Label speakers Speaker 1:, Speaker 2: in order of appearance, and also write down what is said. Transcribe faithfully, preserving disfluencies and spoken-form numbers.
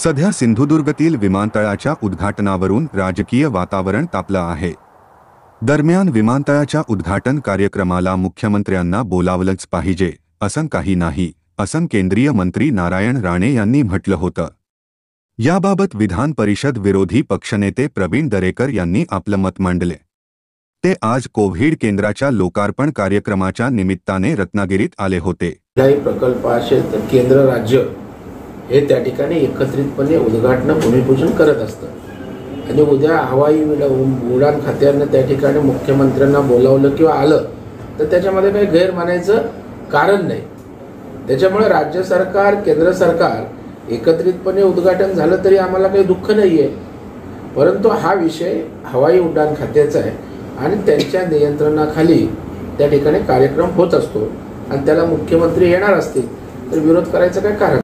Speaker 1: सध्या सिंधुदुर्गातील विमानतळाच्या उद्घाटनावरून राजकीय वातावरण तापलं आहे। दरम्यान विमानतळाच्या उद्घाटन कार्यक्रमाला मुख्यमंत्र्यांना बोलावलंच पाहिजे असं काही नाही, असं केंद्रीय मंत्री नारायण राणे यांनी म्हटलं होतं। याबाबत विधान परिषद विरोधी पक्षनेते प्रवीण दरेकर यांनी आपलं मत मांडले। ते आज कोव्हिड केंद्राच्या लोकार्पण कार्यक्रमाच्या निमित्ताने रत्नागिरीत आले होते।
Speaker 2: काही प्रकल्प असेल तर केंद्र राज्य हे त्या ठिकाणी एकत्रितपणे उद्घाटन भूमिपूजन करत असतं आणि उद्या हवाई उडान खात्याने त्या ठिकाणी मुख्यमंत्र्यांना बोलावलं किंवा आलं तर त्याच्यामध्ये काही गैर मानायचं कारण नाही। त्याच्यामुळे राज्य सरकार केंद्र सरकार एकत्रितपणे उद्घाटन झालं तरी आम्हाला काही दुःख नाहीये, परंतु हा विषय हवाई उड्डाण खात्याचा आहे आणि त्यांच्या नियंत्रणाखाली त्या ठिकाणी कार्यक्रम होत असतो आणि त्याला मुख्यमंत्री येणार असतील तर विरोध करायचं काय कारण